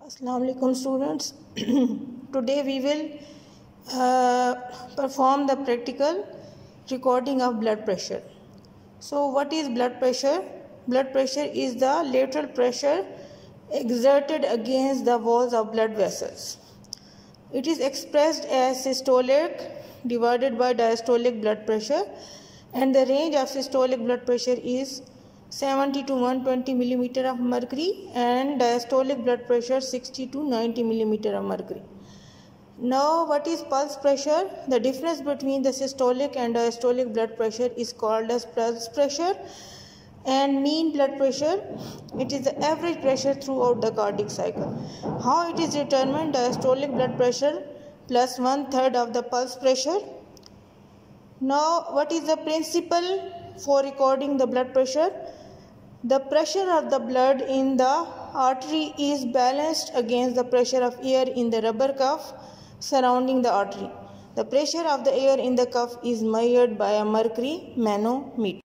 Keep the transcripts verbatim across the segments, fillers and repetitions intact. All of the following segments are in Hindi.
Assalamu alaikum students. Today we will uh, perform the practical recording of blood pressure. So what is blood pressure? Blood pressure is the lateral pressure exerted against the walls of blood vessels. It is expressed as systolic divided by diastolic blood pressure, and the range of systolic blood pressure is seventy to one hundred twenty millimeter of mercury, and diastolic blood pressure sixty to ninety millimeter of mercury. Now, what is pulse pressure? The difference between the systolic and diastolic blood pressure is called as pulse pressure, and mean blood pressure, it is the average pressure throughout the cardiac cycle. How it is determined? Diastolic blood pressure plus one third of the pulse pressure. Now, what is the principle for recording the blood pressure? The pressure of the blood in the artery is balanced against the pressure of air in the rubber cuff surrounding the artery. The pressure of the air in the cuff is measured by a mercury manometer.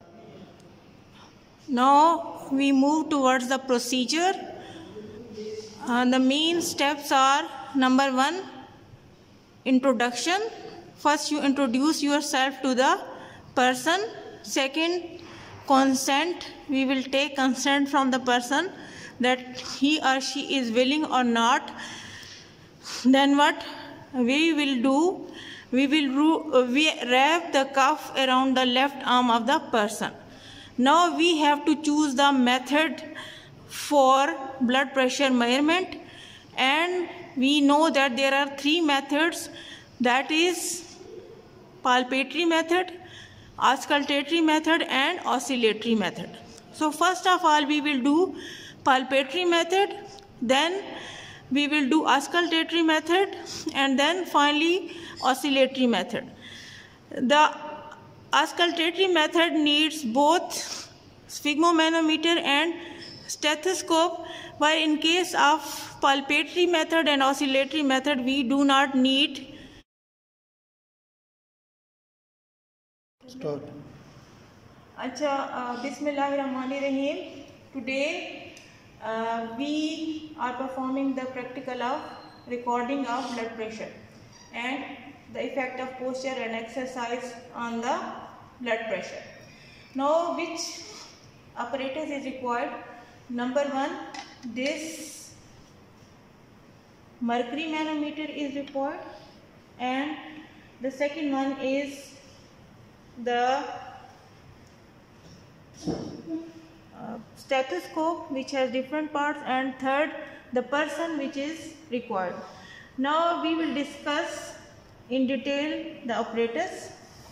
Now we move towards the procedure. Uh, the main steps are: number one, introduction. First, you introduce yourself to the person. Second, consent. We will take consent from the person that he or she is willing or not. Then what we will do? We will we wrap the cuff around the left arm of the person. Now we have to choose the method for blood pressure measurement, and we know that there are three methods, that is palpatory method, auscultatory method, and oscillatory method. So first of all we will do palpatory method, then we will do auscultatory method, and then finally oscillatory method. The auscultatory method needs both sphygmomanometer and stethoscope, while in case of palpatory method and oscillatory method we do not need. Start. Acha, uh, Bismillahirrahmanirrahim. Today uh, we are performing the practical of recording of blood pressure and the effect of posture and exercise on the blood pressure. Now, which apparatus is required? Number one, this mercury manometer is required, and the second one is the uh, stethoscope, which has different parts, and third, the person which is required. Now we will discuss in detail the apparatus.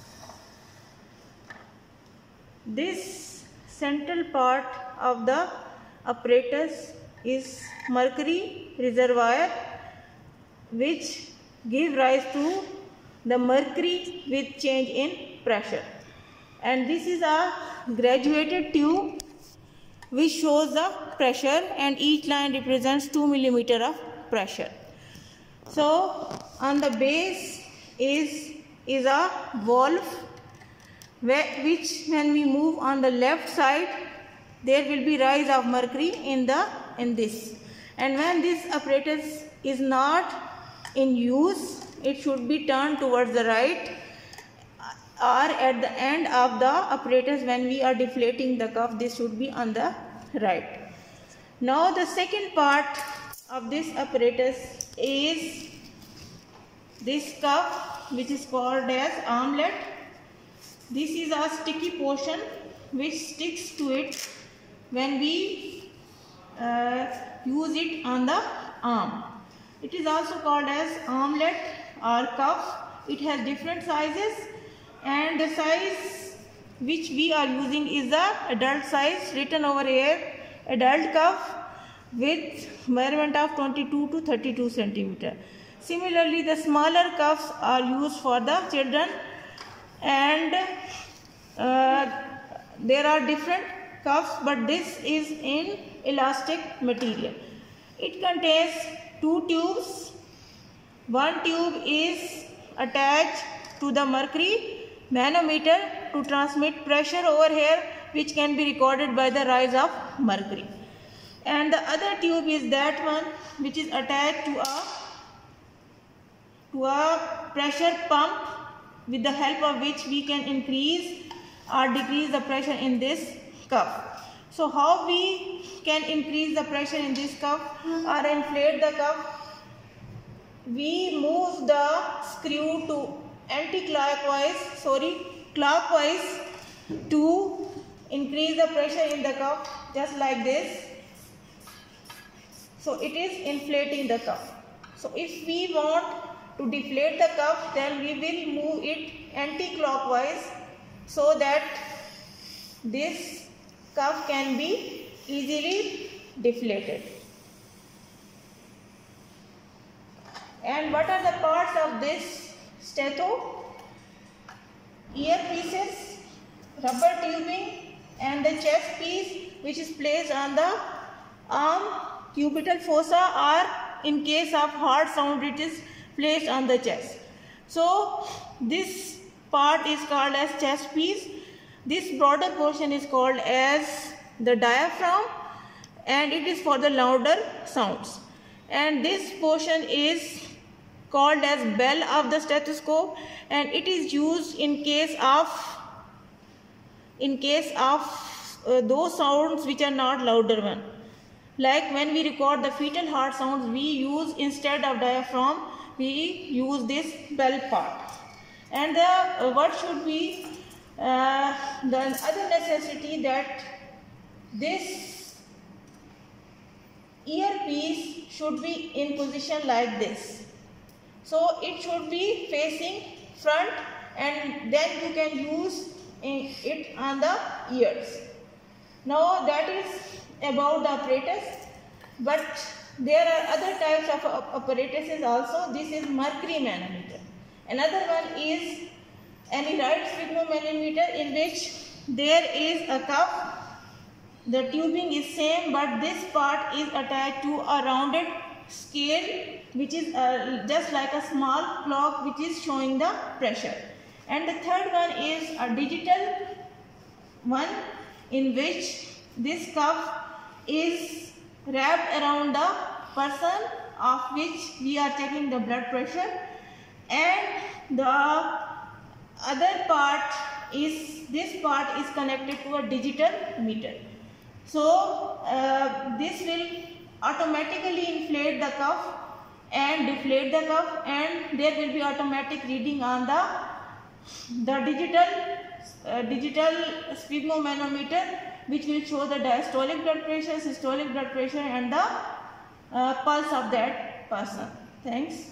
This central part of the apparatus is mercury reservoir, which give rise to the mercury with change in pressure, and this is a graduated tube which shows the pressure, and each line represents two millimeter of pressure. So on the base is is a valve, where, which when we move on the left side there will be rise of mercury in the in this, and when this apparatus is not in use it should be turned towards the right, or at the end of the apparatus when we are deflating the cuff this should be on the right. Now the second part of this apparatus is this cuff, which is called as armlet. This is a sticky portion which sticks to it when we uh, use it on the arm. It is also called as armlet or cuff. It has different sizes, and the size which we are using is the adult size, written over here, adult cuff with measurement of twenty-two to thirty-two centimeter. Similarly, the smaller cuffs are used for the children, and uh, there are different cuffs, but this is in elastic material. It contains two tubes. One tube is attached to the mercury manometer to transmit pressure over here, which can be recorded by the rise of mercury. and the other tube is that one which is attached to a to a pressure pump with the help of which we can increase or decrease the pressure in this cuff. So how we can increase the pressure in this cuff or inflate the cuff? We move the screw to anti-clockwise, sorry, clockwise to increase the pressure in the cuff, just like this. So it is inflating the cuff. So if we want to deflate the cuff, then we will move it anti-clockwise so that this cuff can be easily deflated. And what are the parts of this stetho? Earpieces, rubber tubing, and the chest piece which is placed on the arm, cubital fossa, or in case of hard sound it is placed on the chest. So this part is called as chest piece. This broader portion is called as the diaphragm, and it is for the louder sounds. And this portion is called as bell of the stethoscope, and it is used in case of in case of uh, those sounds which are not louder one. Like when we record the fetal heart sounds, we use, instead of diaphragm, we use this bell part. And the uh, what should be uh, the other necessity, that this earpiece should be in position like this. So it should be facing front, and then you can use it on the ears. Now that is about the apparatus, but there are other types of apparatuses also. This is mercury manometer. Another one is Enright sphygmomanometer, in which there is a cuff. The tubing is same, but this part is attached to a rounded scale which is uh, just like a small clock which is showing the pressure. And the third one is a digital one, in which this cuff is wrapped around the person of which we are checking the blood pressure, and the other part is, this part is connected to a digital meter. So uh, this will automatically inflate the cuff and deflate the cuff, and there will be automatic reading on the the digital uh, digital sphygmomanometer, which will show the diastolic blood pressure, systolic blood pressure, and the uh, pulse of that person. Thanks.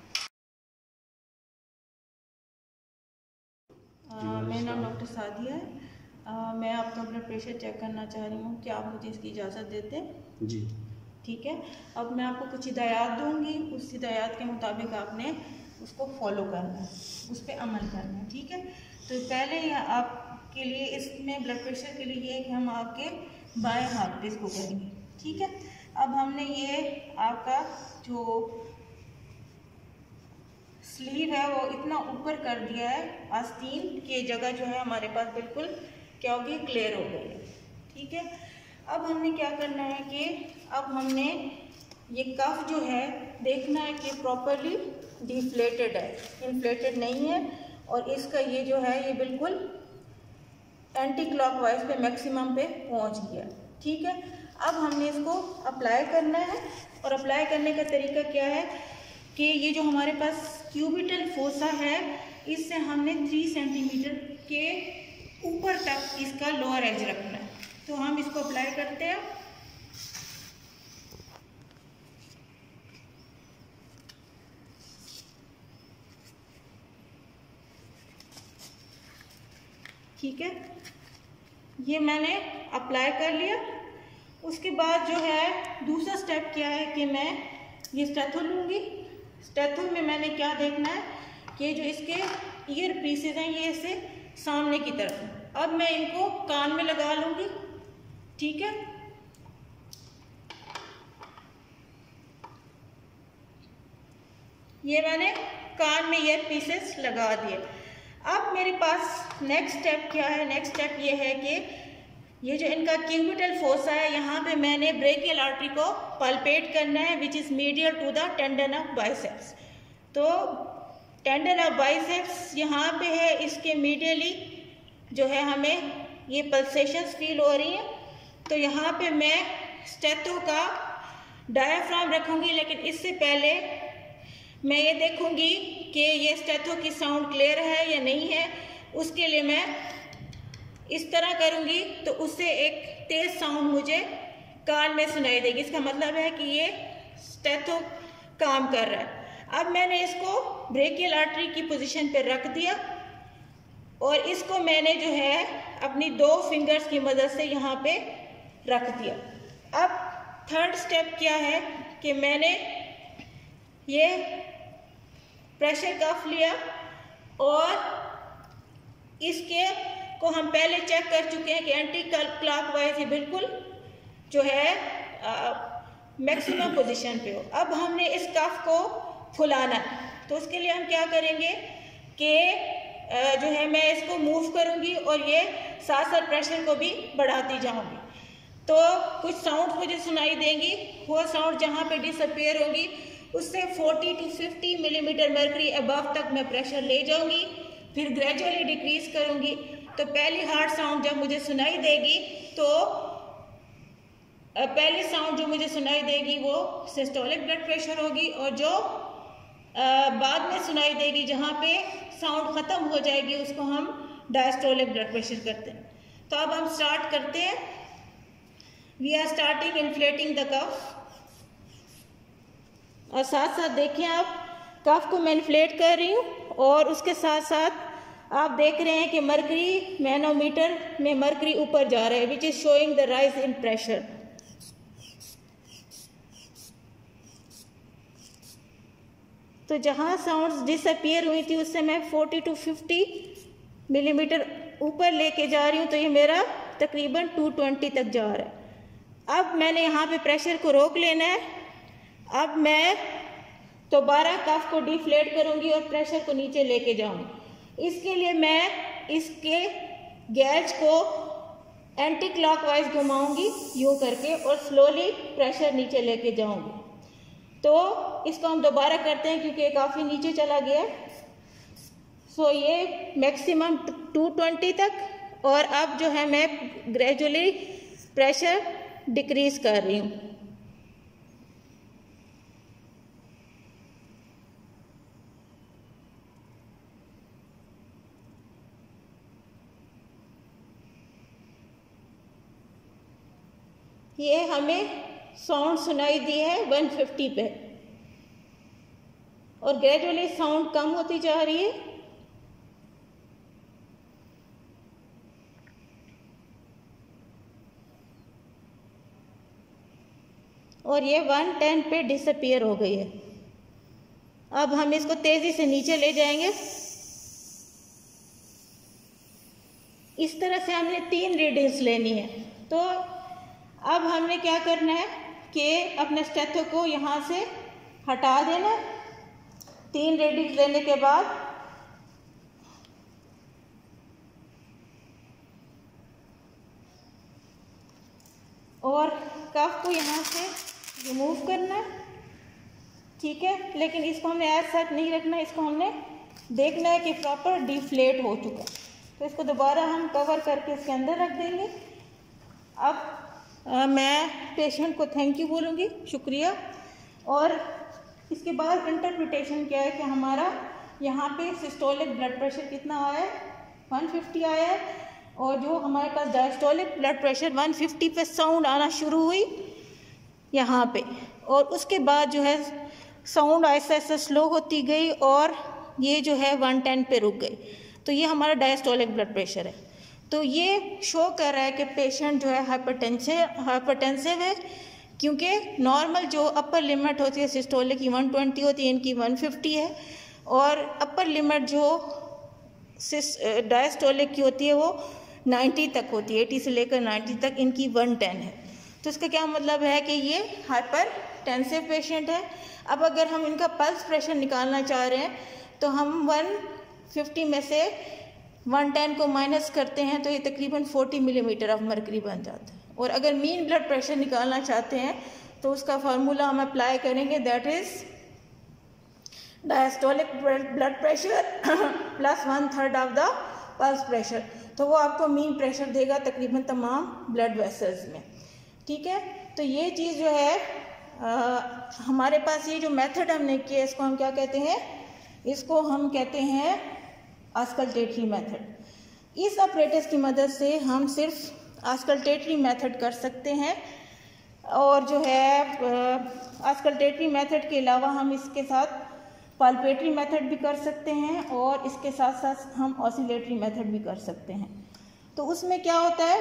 मेरा नाम डॉक्टर सादिया है। uh, मैं आपका ब्लड प्रेशर चेक करना चाह रही हूँ, क्या आप मुझे इसकी इजाज़त देते हैं? जी ठीक है। अब मैं आपको कुछ हिदायत दूंगी, उस हिदायत के मुताबिक आपने उसको फॉलो करना है, उस पर अमल करना है, ठीक है। तो पहले आपके लिए इसमें ब्लड प्रेशर के लिए ये कि हम आपके बाएं हाथ पे इसको करेंगे, ठीक है। अब हमने ये आपका जो स्लीव है वो इतना ऊपर कर दिया है, आस्तीन की जगह जो है हमारे पास बिल्कुल क्या होगी, क्लियर हो गई है, ठीक है। अब हमने क्या करना है कि अब हमने ये कफ जो है देखना है कि प्रॉपरली डिफ्लेटेड है, इन्फ्लेटेड नहीं है, और इसका ये जो है ये बिल्कुल एंटी क्लॉकवाइज पे मैक्सिमम पे पहुंच गया, ठीक है। अब हमने इसको अप्लाई करना है, और अप्लाई करने का तरीका क्या है कि ये जो हमारे पास क्यूबिटल फोसा है, इससे हमने थ्री सेंटीमीटर के ऊपर तक इसका लोअर एज रखना है। तो हम इसको अप्लाई करते हैं। ठीक है, ये मैंने अप्लाई कर लिया। उसके बाद जो है दूसरा स्टेप क्या है कि मैं ये स्टेथो लूँगी। स्टेथो में मैंने क्या देखना है कि जो इसके ईयर पीसेस हैं ये ऐसे सामने की तरफ, अब मैं इनको कान में लगा लूँगी, ठीक है। ये मैंने कान में ईयर पीसेस लगा दिए। अब मेरे पास नेक्स्ट स्टेप क्या है, नेक्स्ट स्टेप ये है कि ये जो इनका क्यूबिटल फोसा है, यहाँ पे मैंने ब्रेकियल आर्टरी को पल्पेट करना है, which is medial to the tendon of biceps. तो टेंडन ऑफ बाइसेप्स यहाँ पे है, इसके मीडियली जो है हमें ये पल्सेशंस फील हो रही हैं। तो यहाँ पे मैं स्टेथो का डायाफ्राम रखूँगी, लेकिन इससे पहले मैं ये देखूँगी कि ये स्टेथो की साउंड क्लियर है या नहीं है। उसके लिए मैं इस तरह करूँगी तो उससे एक तेज़ साउंड मुझे कान में सुनाई देगी। इसका मतलब है कि ये स्टेथो काम कर रहा है। अब मैंने इसको ब्रेकियल आर्टरी की पोजीशन पे रख दिया और इसको मैंने जो है अपनी दो फिंगर्स की मदद से यहाँ पे रख दिया। अब थर्ड स्टेप क्या है कि मैंने ये प्रेशर कफ लिया और इसके को हम पहले चेक कर चुके हैं कि एंटी क्लॉकवाइज ही बिल्कुल जो है मैक्सिमम पोजीशन पे हो। अब हमने इस कफ को फुलाना, तो उसके लिए हम क्या करेंगे कि जो है मैं इसको मूव करूंगी और ये साथ साथ प्रेशर को भी बढ़ाती जाऊंगी। तो कुछ साउंड मुझे सुनाई देंगी, वो साउंड जहाँ पे डिसअपियर होंगी उससे चालीस टू पचास मिलीमीटर मर्करी अबव तक मैं प्रेशर ले जाऊंगी, फिर ग्रेजुअली डिक्रीज करूंगी। तो पहली हार्ड साउंड जब मुझे सुनाई देगी तो पहली साउंड जो मुझे सुनाई देगी वो सिस्टोलिक ब्लड प्रेशर होगी, और जो आ, बाद में सुनाई देगी जहाँ पे साउंड ख़त्म हो जाएगी उसको हम डायस्टोलिक ब्लड प्रेशर करते हैं। तो अब हम स्टार्ट करते हैं। We are starting inflating the cuff, और साथ साथ देखिए आप कफ को मैं इन्फ्लेट कर रही हूँ और उसके साथ साथ आप देख रहे हैं कि मर्करी मैनोमीटर में मर्करी ऊपर जा रहा है, which is showing the rise in pressure. तो जहाँ साउंड्स डिसअपियर हुई थी उससे मैं चालीस टू पचास मिलीमीटर ऊपर लेके जा रही हूँ, तो ये मेरा तकरीबन दो सौ बीस तक जा रहा है। अब मैंने यहाँ पे प्रेशर को रोक लेना है। अब मैं दोबारा कफ को डिफ्लेट करूँगी और प्रेशर को नीचे लेके जाऊँगी। इसके लिए मैं इसके गैज को एंटी क्लॉकवाइज घुमाऊँगी यूँ करके और स्लोली प्रेशर नीचे लेके जाऊँगी। तो इसको हम दोबारा करते हैं क्योंकि ये काफ़ी नीचे चला गया है। सो ये मैक्सिमम दो सौ बीस तक, और अब जो है मैं ग्रेजुअली प्रेशर डिक्रीज कर रही हूँ। ये हमें साउंड सुनाई दी है एक सौ पचास पे, और ग्रेजुअली साउंड कम होती जा रही है। और ये एक सौ दस पे डिसअपियर हो गई है। अब हम इसको तेजी से नीचे ले जाएंगे। इस तरह से हमने तीन रीडिंग्स लेनी है। तो अब हमने क्या करना है कि अपने स्टेथो को यहाँ से हटा देना। तीन रीडिंग्स लेने के बाद और कफ को यहाँ से रिमूव करना है, ठीक है। लेकिन इसको हमने ऐसा सच नहीं रखना, इसको हमने देखना है कि प्रॉपर डिफ्लेट हो चुका। तो इसको दोबारा हम कवर करके इसके अंदर रख देंगे। अब आ, मैं पेशेंट को थैंक यू बोलूँगी, शुक्रिया। और इसके बाद इंटरप्रिटेशन क्या है कि हमारा यहाँ पे सिस्टोलिक ब्लड प्रेशर कितना आया है, एक सौ पचास आया है, और जो हमारे पास डायस्टोलिक ब्लड प्रेशर एक सौ पचास पे साउंड आना शुरू हुई यहाँ पे, और उसके बाद जो है साउंड ऐसा ऐसा स्लो होती गई और ये जो है एक सौ दस पे रुक गई। तो ये हमारा डायस्टोलिक ब्लड प्रेशर है। तो ये शो कर रहा है कि पेशेंट जो है हाइपरटेंसिव हाइपरटेंसिव है, क्योंकि नॉर्मल जो अपर लिमिट होती है सिस्टोलिक की एक सौ बीस होती है, इनकी एक सौ पचास है, और अपर लिमिट जो डायस्टोलिक की होती है वो नब्बे तक होती है, अस्सी से लेकर नब्बे तक, इनकी एक सौ दस है। तो इसका क्या मतलब है कि ये हाइपरटेंसिव पेशेंट है। अब अगर हम इनका पल्स प्रेशर निकालना चाह रहे हैं तो हम एक सौ पचास में से वन टेन को माइनस करते हैं तो ये तकरीबन फोर्टी मिलीमीटर ऑफ मरकरी बन जाता है। और अगर मीन ब्लड प्रेशर निकालना चाहते हैं तो उसका फार्मूला हम अप्लाई करेंगे, that is diastolic blood pressure plus one third of the pulse pressure, तो वो आपको मीन प्रेशर देगा तकरीबन तमाम ब्लड वेसल्स में। ठीक है, तो ये चीज़ जो है आ, हमारे पास ये जो मेथड हमने किया इसको हम क्या कहते हैं, इसको हम कहते हैं ऑस्कल्टेटरी मेथड। इस ऑपरेटर्स की मदद से हम सिर्फ ऑस्कल्टेटरी मेथड कर सकते हैं, और जो है ऑस्कल्टेटरी मेथड के अलावा हम इसके साथ पाल्पेटरी मेथड भी कर सकते हैं, और इसके साथ साथ हम ऑसिलेटरी मेथड भी कर सकते हैं। तो उसमें क्या होता है,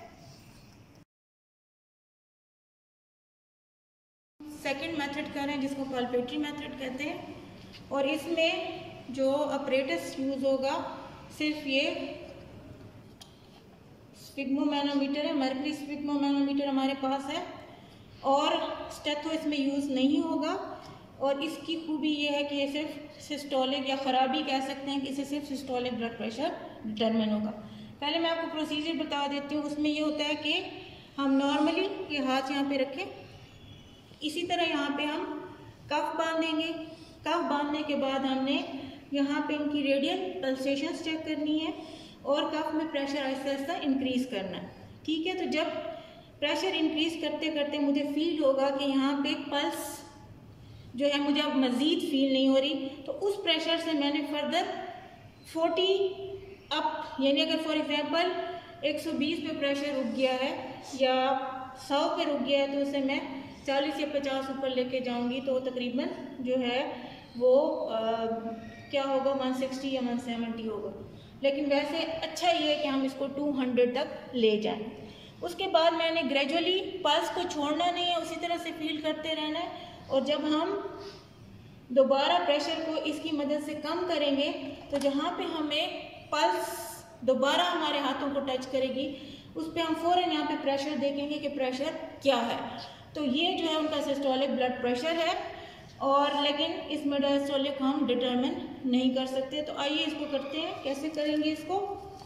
सेकंड मेथड कर रहे हैं जिसको पाल्पेटरी मेथड कहते हैं, और इसमें जो ऑपरेटस यूज़ होगा सिर्फ ये स्फिग्मोमैनोमीटर है, मर्करी स्फिग्मोमैनोमीटर हमारे पास है, और स्टेथो इसमें यूज़ नहीं होगा। और इसकी खूबी ये है कि ये सिर्फ सिस्टोलिक या ख़राबी कह सकते हैं कि इसे सिर्फ सिस्टोलिक ब्लड प्रेशर डिटरमिन होगा। पहले मैं आपको प्रोसीजर बता देती हूँ। उसमें ये होता है कि हम नॉर्मली ये हाथ यहाँ पे रखें, इसी तरह यहाँ पे हम कफ बांधेंगे। कफ बांधने के बाद हमने यहाँ पे इनकी रेडियल पल्सेशंस चेक करनी है, और कफ में प्रेशर आहिस्ता आहिस्ता इंक्रीज़ करना है। ठीक है, तो जब प्रेशर इंक्रीज़ करते करते मुझे फील होगा कि यहाँ पे पल्स जो है मुझे अब मज़ीद फील नहीं हो रही, तो उस प्रेशर से मैंने फर्दर फोर्टी अप, यानी अगर फॉर एग्जांपल एक सौ बीस पे प्रेशर रुक गया है या सौ पे रुक गया है, तो उसे मैं चालीस या पचास ऊपर लेके जाऊंगी, तो तकरीबन जो है वो आ, क्या होगा वन सिक्सटी या वन सेवेंटी होगा। लेकिन वैसे अच्छा ये है कि हम इसको टू हंड्रेड तक ले जाएं। उसके बाद मैंने ग्रेजुअली पल्स को छोड़ना नहीं है, उसी तरह से फील करते रहना है, और जब हम दोबारा प्रेशर को इसकी मदद से कम करेंगे तो जहाँ पे हमें पल्स दोबारा हमारे हाथों को टच करेगी उस पर हम फ़ौरन यहाँ पे प्रेशर देखेंगे कि प्रेशर क्या है। तो ये जो है उनका सिस्टोलिक ब्लड प्रेशर है, और लेकिन इसमें डायस्टोलिक हम डिटरमिन नहीं कर सकते। तो आइए इसको करते हैं, कैसे करेंगे इसको।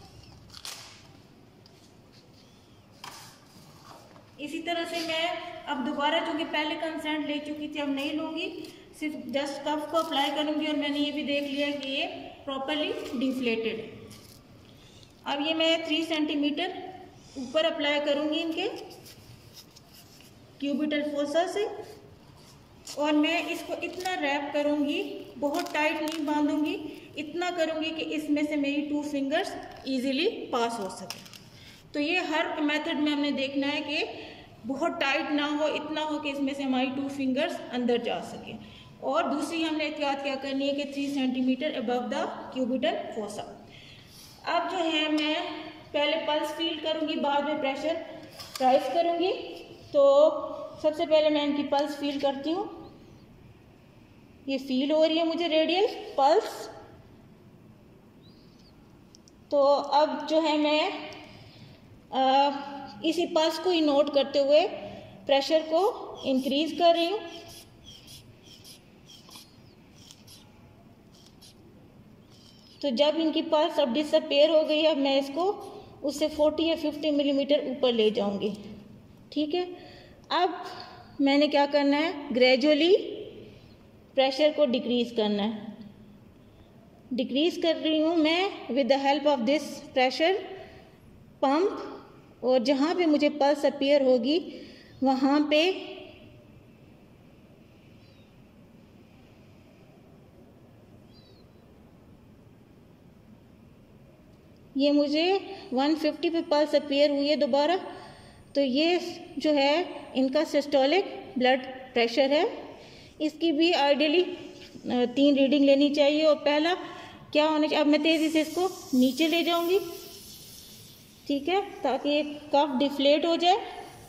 इसी तरह से मैं अब दोबारा, चूँकि पहले कंसेंट ले चुकी थी, अब नहीं लूँगी, सिर्फ जस्ट कफ को अप्लाई करूँगी, और मैंने ये भी देख लिया कि ये प्रॉपरली डिफ्लेटेड है। अब ये मैं थ्री सेंटीमीटर ऊपर अप्लाई करूँगी इनके क्यूबिटल फोसा से, और मैं इसको इतना रैप करूँगी, बहुत टाइट नहीं बांधूँगी, इतना करूँगी कि इसमें से मेरी टू फिंगर्स इजीली पास हो सके। तो ये हर मेथड में हमने देखना है कि बहुत टाइट ना हो, इतना हो कि इसमें से हमारी टू फिंगर्स अंदर जा सके। और दूसरी हमने एहतियात क्या करनी है कि three centimetre above the cubital fossa. अब जो है मैं पहले पल्स फील करूँगी, बाद में प्रेशर राइज करूँगी। तो सबसे पहले मैं इनकी पल्स फील करती हूँ। ये फील हो रही है मुझे रेडियल पल्स। तो अब जो है मैं आ, इसी पल्स को ही नोट करते हुए प्रेशर को इंक्रीज कर रही हूँ। तो जब इनकी पल्स अब डिसअपेयर हो गई, अब मैं इसको उससे फोर्टी या फिफ्टी मिलीमीटर ऊपर ले जाऊंगी। ठीक है, अब मैंने क्या करना है, ग्रेजुअली प्रेशर को डिक्रीज करना है। डिक्रीज कर रही हूँ मैं with the help of this pressure pump, और जहाँ पे मुझे पल्स अपीयर होगी वहाँ पे ये मुझे वन फिफ्टी पे पल्स अपीयर हुई है दोबारा। तो ये जो है इनका सिस्टोलिक ब्लड प्रेशर है। इसकी भी आइडियली तीन रीडिंग लेनी चाहिए। और पहला क्या होना चाहिए, अब मैं तेज़ी से इसको नीचे ले जाऊंगी, ठीक है, ताकि ये कफ डिफ्लेट हो जाए।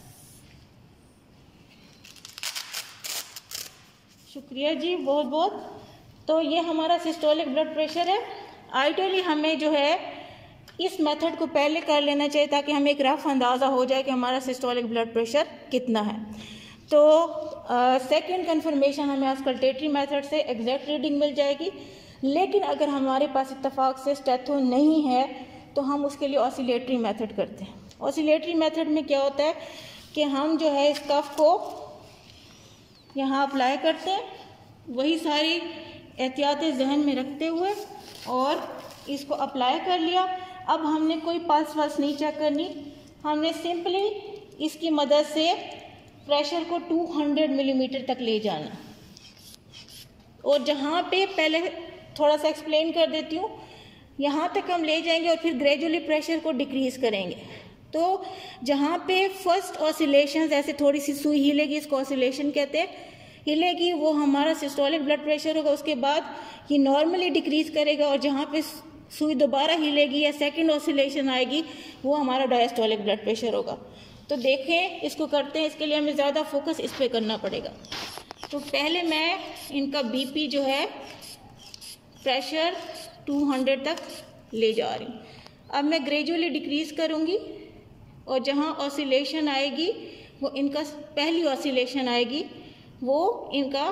शुक्रिया जी, बहुत बहुत। तो ये हमारा सिस्टोलिक ब्लड प्रेशर है। आइडियली हमें जो है इस मेथड को पहले कर लेना चाहिए ताकि हमें एक रफ अंदाज़ा हो जाए कि हमारा सिस्टोलिक ब्लड प्रेशर कितना है। तो सेकंड कंफर्मेशन हमें ऑस्कल्टेटरी मेथड से एग्जैक्ट रीडिंग मिल जाएगी। लेकिन अगर हमारे पास इत्तेफाक से स्टेथो नहीं है तो हम उसके लिए ऑसिलेटरी मेथड करते हैं। ऑसिलेटरी मेथड में क्या होता है कि हम जो है इस कफ को यहाँ अप्लाई करते हैं, वही सारी एहतियातें जहन में रखते हुए, और इसको अप्लाई कर लिया। अब हमने कोई पल्स वल्स नहीं चेक करनी, हमने सिंपली इसकी मदद से प्रेशर को दो सौ मिलीमीटर तक ले जाना। और जहाँ पे पहले थोड़ा सा एक्सप्लेन कर देती हूँ, यहाँ तक हम ले जाएंगे और फिर ग्रेजुअली प्रेशर को डिक्रीज करेंगे। तो जहाँ पे फर्स्ट ऑसिलेशन ऐसे थोड़ी सी सुई हिलेगी, इसको ऑसिलेशन कहते हैं, हिलेगी, वो हमारा सिस्टोलिक ब्लड प्रेशर होगा। उसके बाद ये नॉर्मली डिक्रीज करेगा, और जहाँ पे सुई दोबारा हिलेगी या सेकंड ऑसिलेशन आएगी वो हमारा डायस्टोलिक ब्लड प्रेशर होगा। तो देखें इसको करते हैं, इसके लिए हमें ज़्यादा फोकस इस पर करना पड़ेगा। तो पहले मैं इनका बीपी जो है प्रेशर दो सौ तक ले जा रही हूँ। अब मैं ग्रेजुअली डिक्रीज़ करूँगी, और जहाँ ऑसिलेशन आएगी वो इनका पहली ऑसिलेशन आएगी वो इनका,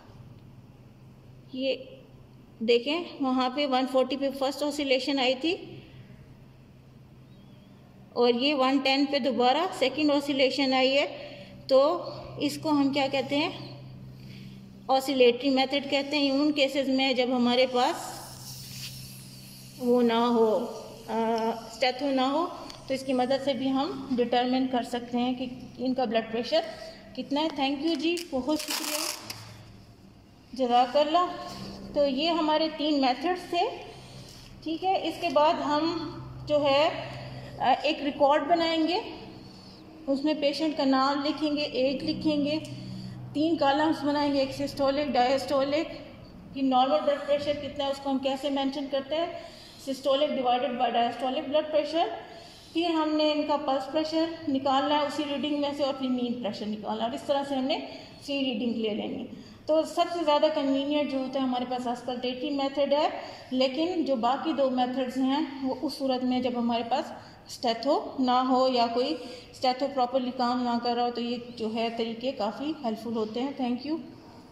ये देखें वहाँ पे एक सौ चालीस पे फर्स्ट ऑसिलेशन आई थी, और ये एक सौ दस पे दोबारा सेकंड ऑसिलेशन आई है। तो इसको हम क्या कहते हैं, ऑसिलेटरी मेथड कहते हैं। उन केसेस में जब हमारे पास वो ना हो, स्टेथो ना हो, तो इसकी मदद से भी हम डिटरमिन कर सकते हैं कि इनका ब्लड प्रेशर कितना है। थैंक यू जी, बहुत शुक्रिया, जज़ाकल्लाह। तो ये हमारे तीन मेथड्स थे, ठीक है। इसके बाद हम जो है एक रिकॉर्ड बनाएंगे, उसमें पेशेंट का नाम लिखेंगे, एज लिखेंगे, तीन कॉलम्स बनाएंगे, एक सिस्टोलिक, डायस्टोलिक, कि नॉर्मल ब्लड प्रेशर कितना है उसको हम कैसे मेंशन करते हैं, systolic divided by diastolic blood pressure. फिर हमने इनका पल्स प्रेशर निकालना है उसी रीडिंग में से, और फिर मीन प्रेशर निकालना है, और इस तरह से हमने सी रीडिंग ले लेनी। तो सबसे ज़्यादा कन्वीनियंट जो होता है हमारे पास ऑस्कल्टेटरी मेथड है, लेकिन जो बाकी दो मेथड्स हैं वो उस सूरत में जब हमारे पास स्टेथो ना हो या कोई स्टेथो प्रॉपरली काम ना कर रहा हो, तो ये जो है तरीके काफ़ी हेल्पफुल होते हैं। Thank you.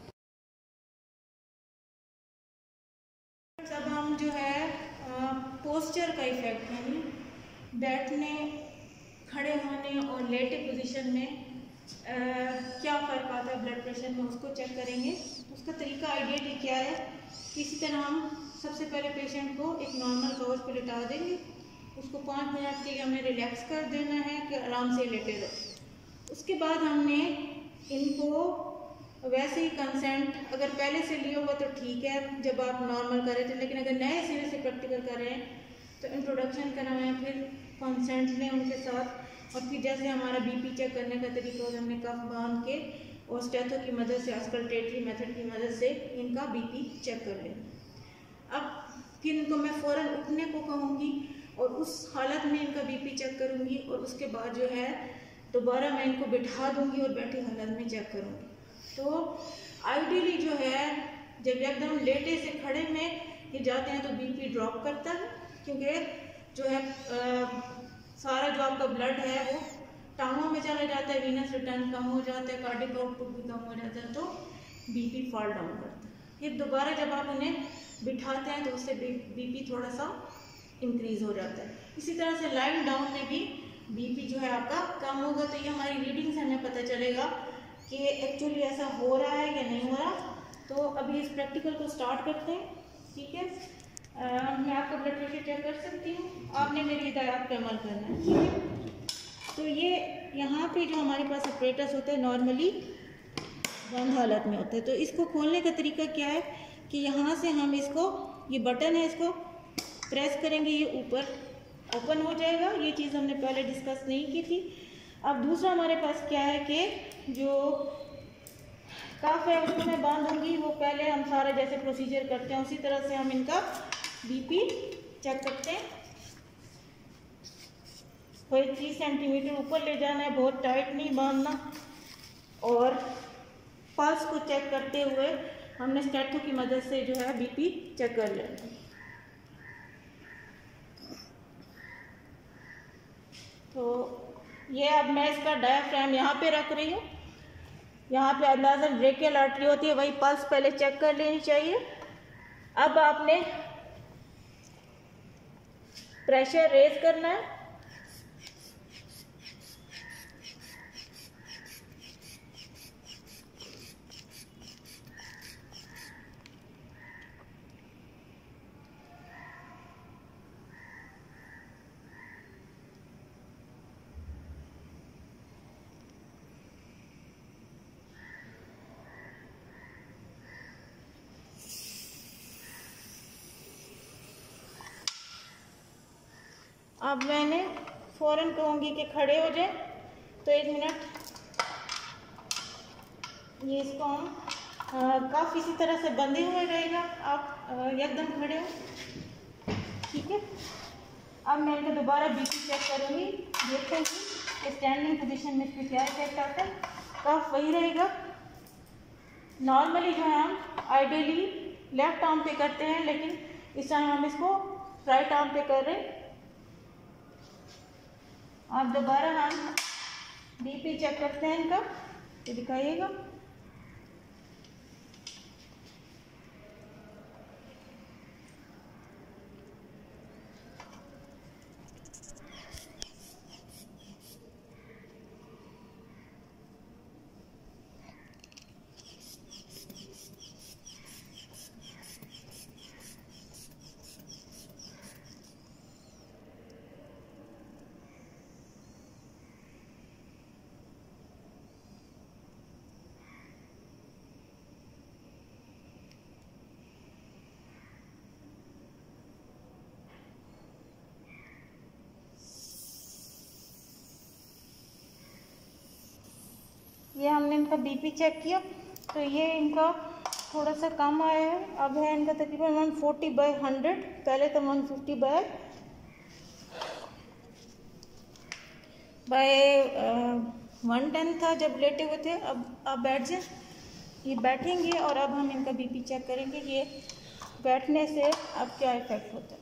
अब हम जो है पोस्चर का इफेक्ट, यानी बैठने, खड़े होने और लेटे पोजीशन में आ, क्या फ़र्क आता है ब्लड प्रेशर में, उसको चेक करेंगे। उसका तरीका आइडियली क्या है, किसी तरह हम सबसे पहले पेशेंट को एक नॉर्मल काउच पे लिटा देंगे, उसको पाँच मिनट के लिए हमें रिलैक्स कर देना है कि आराम से लेटे रहो। उसके बाद हमने इनको वैसे ही कंसेंट अगर पहले से लिया हुआ तो ठीक है जब आप नॉर्मल कर रहे थे, लेकिन अगर नए सिरे से प्रैक्टिकल कर रहे हैं तो इंट्रोडक्शन करवाएं, फिर कंसेंट लें उनके साथ, और फिर जैसे हमारा बीपी चेक करने का तरीका होता है, हमने कफ बांध के और स्टेथो की मदद से, ऑस्कल्टेटरी मेथड की मदद से इनका बीपी चेक कर लें। अब फिर इनको मैं फ़ौरन उठने को कहूँगी और उस हालत में इनका बीपी चेक करूँगी, और उसके बाद जो है दोबारा मैं इनको बिठा दूँगी और बैठी हालत में चेक करूँगी। तो आइडियली जो है जब एकदम लेटे से खड़े में ये जाते हैं तो बीपी ड्रॉप करता है, क्योंकि जो है आ, सारा जो आपका ब्लड है वो टांगों में चला जाता है, वीनस रिटर्न कम हो जाता है, कार्डिक आउटपुट भी कम हो जाता है, तो बीपी फॉल डाउन करता है। फिर दोबारा जब आप उन्हें बिठाते हैं तो उससे बीपी थोड़ा सा इंक्रीज हो जाता है। इसी तरह से लाइन डाउन में भी बीपी जो है आपका कम होगा। तो ये हमारी रीडिंग से हमें पता चलेगा कि एक्चुअली ऐसा हो रहा है या नहीं हो रहा। तो अभी इस प्रैक्टिकल को स्टार्ट करते हैं, ठीक है। आ, मैं आपका ब्लड प्रेशर चेक कर सकती हूँ, आपने मेरी हिदायत पे अमल करना है, ठीक है। तो ये यहाँ पे जो हमारे पास ऑपरेटर्स होते हैं नॉर्मली बंद हालत में होते हैं। तो इसको खोलने का तरीका क्या है कि यहाँ से हम इसको, ये बटन है, इसको प्रेस करेंगे, ये ऊपर ओपन हो जाएगा। ये चीज़ हमने पहले डिस्कस नहीं की थी। अब दूसरा हमारे पास क्या है कि जो कफ है उसको मैं बांधूंगी, वो पहले हम सारा जैसे प्रोसीजर करते हैं उसी तरह से हम इनका बीपी चेक करते हैं। कोई तीस सेंटीमीटर ऊपर ले जाना है, बहुत टाइट नहीं बांधना। और पल्स को चेक करते हुए हमने स्टेथो की मदद से जो है बीपी चेक कर लेना। तो ये अब मैं इसका डायाफ्राम यहाँ पे रख रही हूँ, यहाँ पे अंदाज़न ब्रेकियल आर्टरी होती है, वही पल्स पहले चेक कर लेनी चाहिए। अब आपने प्रेशर रेज करना है। अब मैंने फ़ौरन कहूँगी कि खड़े हो जाए, तो एक मिनट ये इसको हम काफ़ी इसी तरह से बंधे हुए रहेगा, आप एकदम खड़े हो, ठीक है। अब मैं इनका दोबारा बीपी चेक करूँगी, देखते हैं कि स्टैंडिंग पोजीशन में इसमें क्या इफेक्ट आता है। कफ वही रहेगा। नॉर्मली जो है हम आइडियली लेफ्ट आर्म पे करते हैं, लेकिन इस टाइम हम इसको राइट आर्म पे कर रहे हैं। आप दोबारा हम बीपी चेक करते हैं इनका, तो दिखाइएगा। ये हमने इनका बीपी चेक किया, तो ये इनका थोड़ा सा कम आया है। अब है इनका तकरीबन वन फोर्टी बाई हंड्रेड, पहले तो one fifty by by one ten था जब लेटे हुए थे। अब आप बैठ जाए, ये बैठेंगे और अब हम इनका बीपी चेक करेंगे कि ये बैठने से अब क्या इफेक्ट होता है।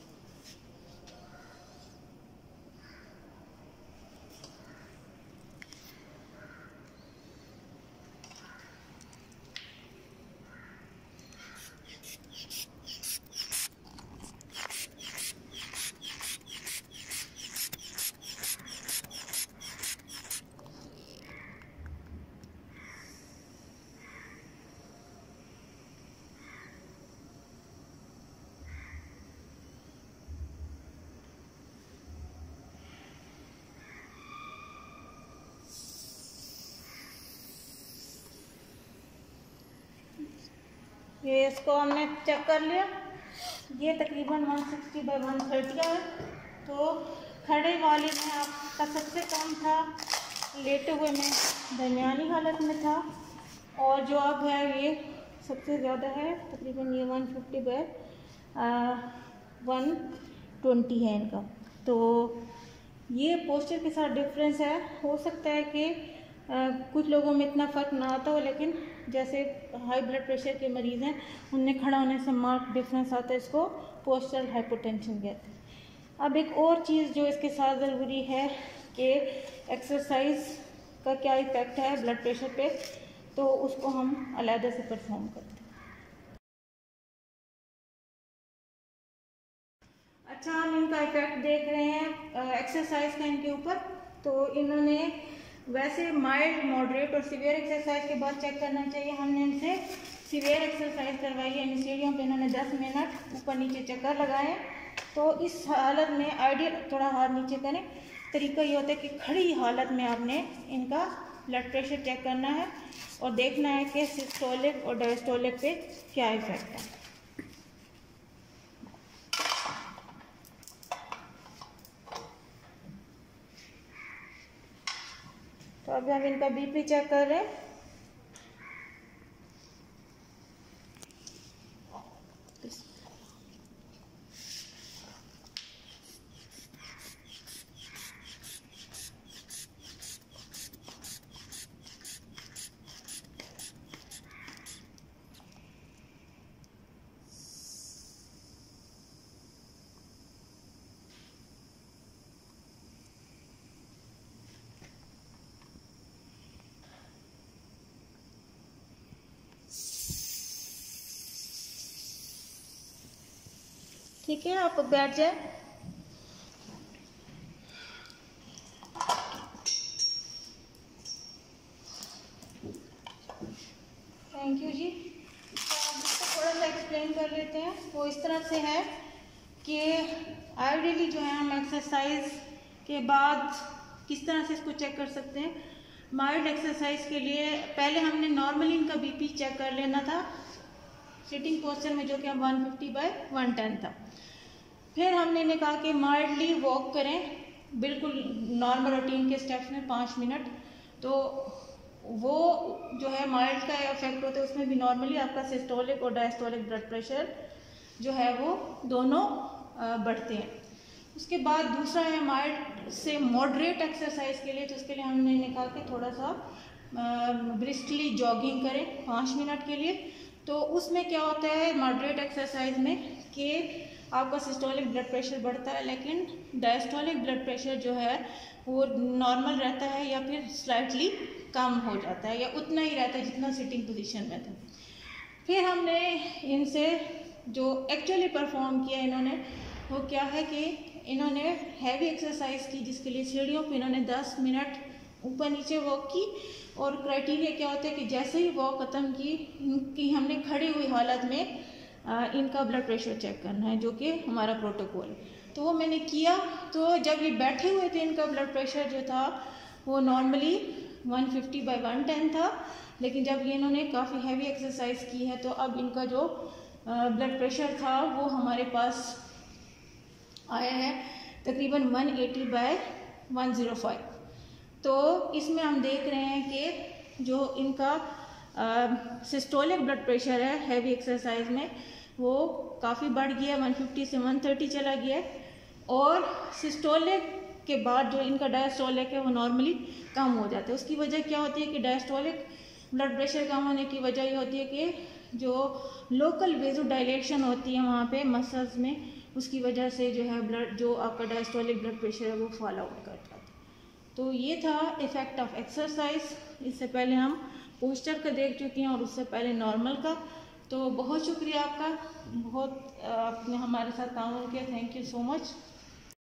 ये इसको हमने चेक कर लिया, ये तकरीबन one sixty by one thirty है। तो खड़े वाले में आपका सबसे कम था, लेटे हुए में दरमियानी हालत में था, और जो अब है ये सबसे ज़्यादा है, तकरीबन ये one fifty by one twenty है इनका। तो ये पोस्चर के साथ डिफरेंस है। हो सकता है कि आ, कुछ लोगों में इतना फ़र्क ना आता हो, लेकिन जैसे हाई ब्लड प्रेशर के मरीज़ हैं उनमें खड़ा होने से मार्क डिफरेंस आता है, इसको पोस्चरल हाइपोटेंशन कहते हैं। अब एक और चीज़ जो इसके साथ ज़रूरी है कि एक्सरसाइज का क्या इफ़ेक्ट है ब्लड प्रेशर पे, तो उसको हम अलहदा से परफॉर्म करते हैं। अच्छा, हम इनका इफ़ेक्ट देख रहे हैं एक्सरसाइज का इनके ऊपर। तो इन्होंने वैसे माइल्ड, मॉडरेट और सीवियर एक्सरसाइज के बाद चेक करना चाहिए। हमने इनसे सीवियर एक्सरसाइज करवाई है, इन सीढ़ियों पे इन्होंने दस मिनट ऊपर नीचे चक्कर लगाए। तो इस हालत में आइडियल, थोड़ा हाथ नीचे करें, तरीका ये होता है कि खड़ी हालत में आपने इनका ब्लड प्रेशर चेक करना है और देखना है कि सिस्टोलिक और डायस्टोलिक पे क्या इफेक्ट है। तो अभी हम इनका बीपी चेक कर रहे हैं। ठीक है, आप बैठ जाए। थैंक यू जी। तो आप इसको थोड़ा सा एक्सप्लेन कर लेते हैं। वो इस तरह से है कि आइडियली जो है हम एक्सरसाइज के बाद किस तरह से इसको चेक कर सकते हैं। माइल्ड एक्सरसाइज के लिए पहले हमने नॉर्मली इनका बीपी चेक कर लेना था सिटिंग पोस्चर में, जो कि हम one fifty by one ten था। फिर हमने इन्हें कहा कि माइल्डली वॉक करें, बिल्कुल नॉर्मल रूटीन के स्टेप्स में पाँच मिनट। तो वो जो है माइल्ड का इफेक्ट होता है, उसमें भी नॉर्मली आपका सिस्टोलिक और डायस्टोलिक ब्लड प्रेशर जो है वो दोनों बढ़ते हैं। उसके बाद दूसरा है माइल्ड से मॉडरेट एक्सरसाइज के लिए। तो उसके लिए हमने इन्हें कहा कि थोड़ा सा ब्रिस्कली जॉगिंग करें पाँच मिनट के लिए। तो उसमें क्या होता है मॉडरेट एक्सरसाइज में कि आपका सिस्टोलिक ब्लड प्रेशर बढ़ता है, लेकिन डायस्टोलिक ब्लड प्रेशर जो है वो नॉर्मल रहता है या फिर स्लाइटली कम हो जाता है या उतना ही रहता है जितना सिटिंग पोजीशन में था। फिर हमने इनसे जो एक्चुअली परफॉर्म किया इन्होंने, वो क्या है कि इन्होंने हैवी एक्सरसाइज की, जिसके लिए सीढ़ियों पे इन्होंने दस मिनट ऊपर नीचे वॉक की। और क्राइटेरिया क्या होता है कि जैसे ही वॉक ख़त्म की, इनकी हमने खड़ी हुई हालत में आ, इनका ब्लड प्रेशर चेक करना है, जो कि हमारा प्रोटोकॉल है। तो वो मैंने किया। तो जब ये बैठे हुए थे इनका ब्लड प्रेशर जो था वो normally one fifty by one ten था, लेकिन जब ये इन्होंने काफ़ी हैवी एक्सरसाइज की है तो अब इनका जो ब्लड प्रेशर था वो हमारे पास आया है तकरीबन one eighty by one zero five. तो इसमें हम देख रहे हैं कि जो इनका सिस्टोलिक ब्लड प्रेशर है हैवी एक्सरसाइज में वो काफ़ी बढ़ गया, वन फिफ्टी से वन थर्टी चला गया है। और सिस्टोलिक के बाद जो इनका डायस्टोलिक है वो नॉर्मली कम हो जाता है। उसकी वजह क्या होती है कि डायस्टोलिक ब्लड प्रेशर कम होने की वजह ये होती है कि जो लोकल वेज़ोडाइलेशन होती है वहाँ पे मसल्स में, उसकी वजह से जो है ब्लड जो आपका डायस्टोलिक ब्लड प्रेशर है वो फॉल आउट कर जाता है। तो ये था इफ़ेक्ट ऑफ एक्सरसाइज। इससे पहले हम पोस्चर का देख चुके हैं और उससे पहले नॉर्मल का। तो बहुत शुक्रिया आपका, बहुत आपने हमारे साथ काम किया। Thank you so much.